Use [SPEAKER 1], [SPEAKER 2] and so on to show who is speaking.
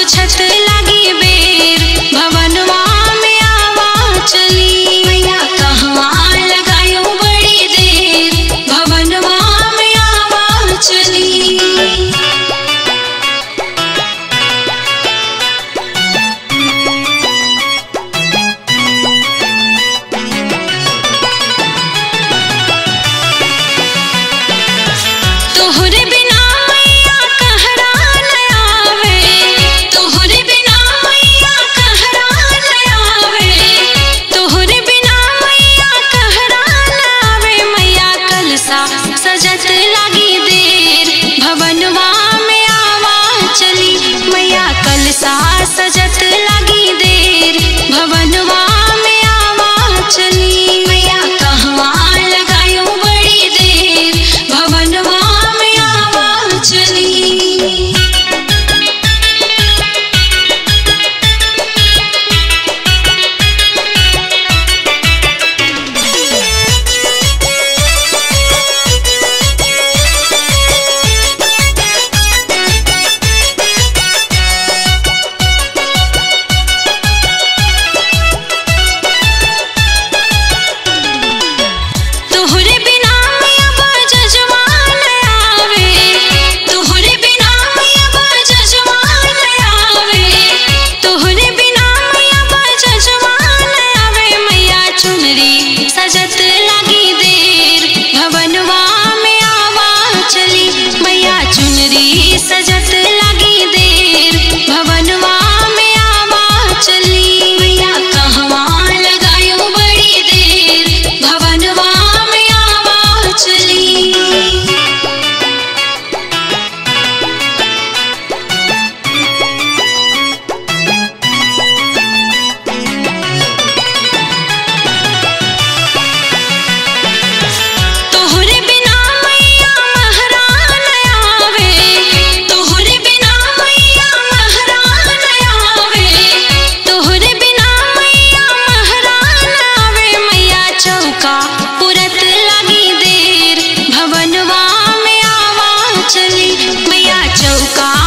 [SPEAKER 1] छत लागी बेर, भवनवा में आवा चली। मैया कहवा लगायो बड़ी देर, भवनवा में आवा चली। तोहरे बिना मैया कहरा न आवे, तोहरे बिना मैया कहरा न आवे, तोहरे बिना मैया कहरा न आवे। मैया कलसा सजत लागी देर, भवनवा में आवा चली। मैया कलसा सजत लागी देर, भवनवा में आवा चली। मैया कहवा लगायो बड़ी देर, भवनवा में आवा चली। तोहरे बिना मैया बजजवा न आवे, तोहरे बिना मैया बजजवा न आवे, तोहरे बिना मैया बजजवा न आवे। मैया चुनरी सजत लागी देर, भवनवा में आवा चली। मैया चुनरी सजत लागी देर, भवनवा में आवा चली। मैया कहवा लगायो बड़ी देर, भवनवा में आवा चली। तोहरे बिना मैया महरा न आवे, तोहरे बिना मैया महरा न आवे, तोहरे बिना मैया महरा न आवे। मैया चौका पुरत लागी देर, भवनवा में आवा चली। मैया चौका